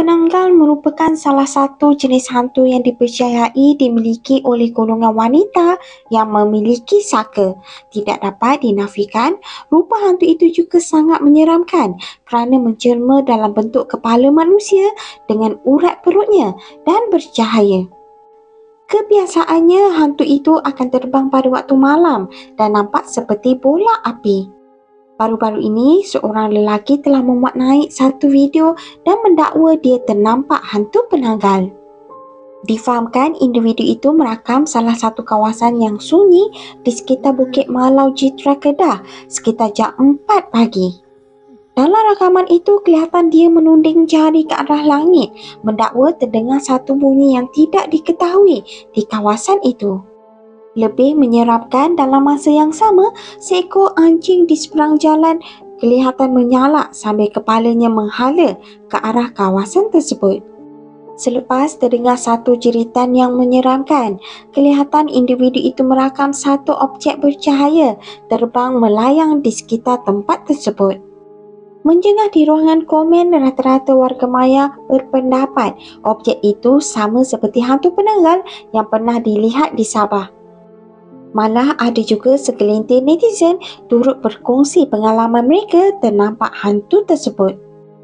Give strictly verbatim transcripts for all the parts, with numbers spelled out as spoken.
penanggal merupakan salah satu jenis hantu yang dipercayai dimiliki oleh golongan wanita yang memiliki saka. Tidak dapat dinafikan, rupa hantu itu juga sangat menyeramkan kerana menjelma dalam bentuk kepala manusia dengan urat perutnya dan bercahaya. Kebiasaannya, hantu itu akan terbang pada waktu malam dan nampak seperti bola api. Baru-baru ini, seorang lelaki telah memuat naik satu video dan mendakwa dia ternampak hantu penanggal. Difahamkan individu itu merakam salah satu kawasan yang sunyi di sekitar Bukit Malau Jitra Kedah sekitar jam empat pagi. Dalam rakaman itu, kelihatan dia menunding jari ke arah langit, mendakwa terdengar satu bunyi yang tidak diketahui di kawasan itu. Lebih menyeramkan, dalam masa yang sama, seekor anjing di seberang jalan kelihatan menyalak sambil kepalanya menghala ke arah kawasan tersebut. Selepas terdengar satu jeritan yang menyeramkan, kelihatan individu itu merakam satu objek bercahaya terbang melayang di sekitar tempat tersebut. Menjengah di ruangan komen, rata-rata warga maya berpendapat objek itu sama seperti hantu penanggal yang pernah dilihat di Sabah. Malah ada juga segelintir netizen turut berkongsi pengalaman mereka ternampak hantu tersebut.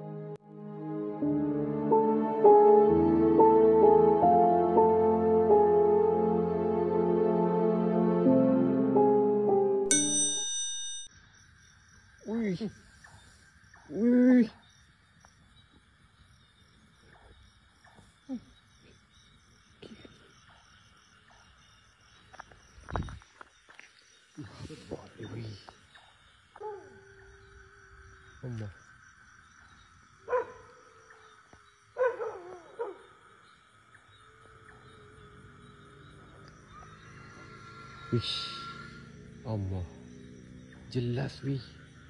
Wih. Wih. Wih. Allah. Wih. Allah. Jelas wih.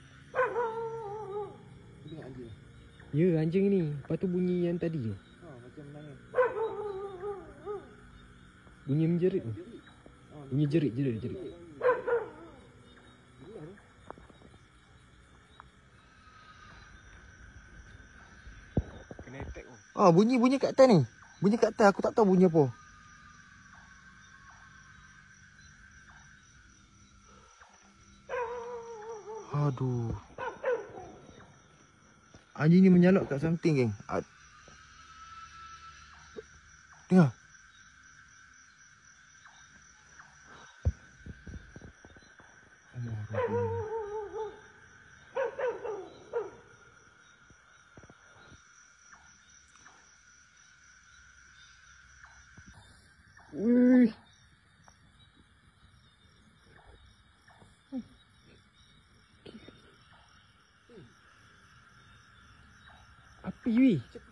Ya, anjing ni. Lepas tu bunyi yang tadi tu. Ha, macam mana? Bunyi menjerit tu. Bunyi jerit, jerit, jerit. Kena attack tu. Ah, bunyi-bunyi kat atas ni. Bunyi kat atas, aku tak tahu bunyi apa. Aduh. Anjing ni menyalak kat something, geng. Ad... Dengar. Allah Rabbi. Wih. Api wih.